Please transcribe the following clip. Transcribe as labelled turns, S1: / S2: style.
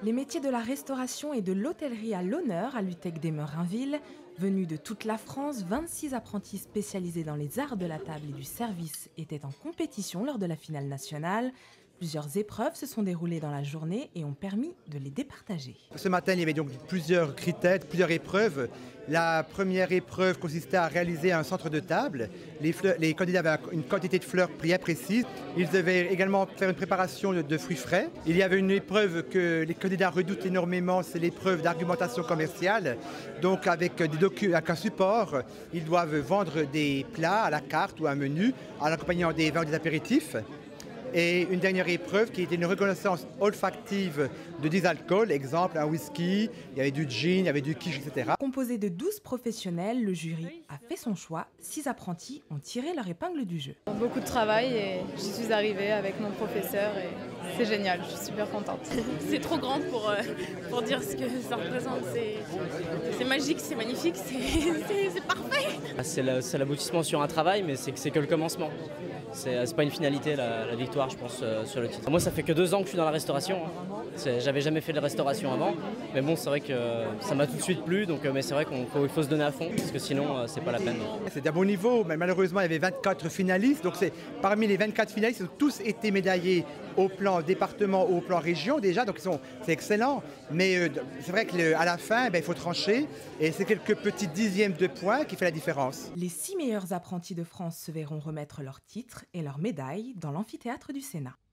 S1: Les métiers de la restauration et de l'hôtellerie à l'honneur à l'UTEC des Merinville. Venus de toute la France, 26 apprentis spécialisés dans les arts de la table et du service étaient en compétition lors de la finale nationale. Plusieurs épreuves se sont déroulées dans la journée et ont permis de les départager.
S2: Ce matin, il y avait donc plusieurs critères, plusieurs épreuves. La première épreuve consistait à réaliser un centre de table. Les candidats avaient une quantité de fleurs bien précise. Ils devaient également faire une préparation de fruits frais. Il y avait une épreuve que les candidats redoutent énormément, c'est l'épreuve d'argumentation commerciale. Donc avec un support, ils doivent vendre des plats à la carte ou un menu en accompagnant des vins ou des apéritifs. Et une dernière épreuve qui était une reconnaissance olfactive de 10 alcools, exemple un whisky, il y avait du gin, il y avait du quiche, etc.
S1: Composé de 12 professionnels, le jury a fait son choix. 6 apprentis ont tiré leur épingle du jeu.
S3: Beaucoup de travail et j'y suis arrivée avec mon professeur et c'est génial, je suis super contente.
S4: C'est trop grand pour dire ce que ça représente. C'est magique, c'est magnifique, c'est parfait.
S5: C'est l'aboutissement sur un travail, mais c'est que le commencement. C'est pas une finalité la victoire, je pense, sur le titre. Moi, ça fait que 2 ans que je suis dans la restauration. J'avais jamais fait de restauration avant, mais bon, c'est vrai que ça m'a tout de suite plu. Donc, mais c'est vrai qu'il faut se donner à fond, parce que sinon, c'est pas la peine.
S2: C'est d'un bon niveau, mais malheureusement, il y avait 24 finalistes. Donc, parmi les 24 finalistes, ils ont tous été médaillés au plan département ou au plan région déjà. Donc, c'est excellent. Mais c'est vrai qu'à la fin, il faut trancher. Et c'est quelques petits dixièmes de points qui fait la différence.
S1: Les 6 meilleurs apprentis de France se verront remettre leurs titres et leurs médailles dans l'amphithéâtre du Sénat.